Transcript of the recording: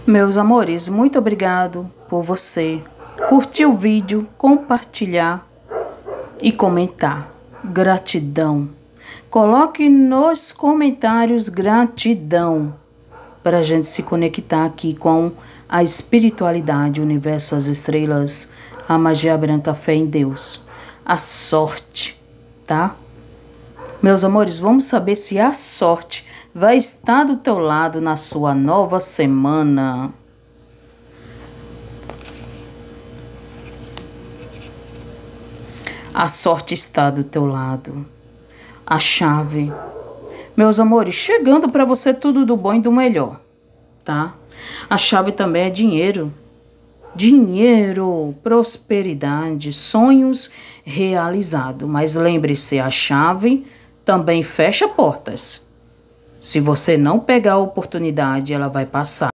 Meus amores, muito obrigado por você curtir o vídeo, compartilhar e comentar. Gratidão. Coloque nos comentários gratidão para a gente se conectar aqui com a espiritualidade, o universo, as estrelas, a magia branca, a fé em Deus, a sorte, tá? Meus amores, vamos saber se a sorte vai estar do teu lado na sua nova semana. A sorte está do teu lado. A chave. Meus amores, chegando para você tudo do bom e do melhor, tá? A chave também é dinheiro. Dinheiro, prosperidade, sonhos realizados. Mas lembre-se, a chave também fecha portas. Se você não pegar a oportunidade, ela vai passar.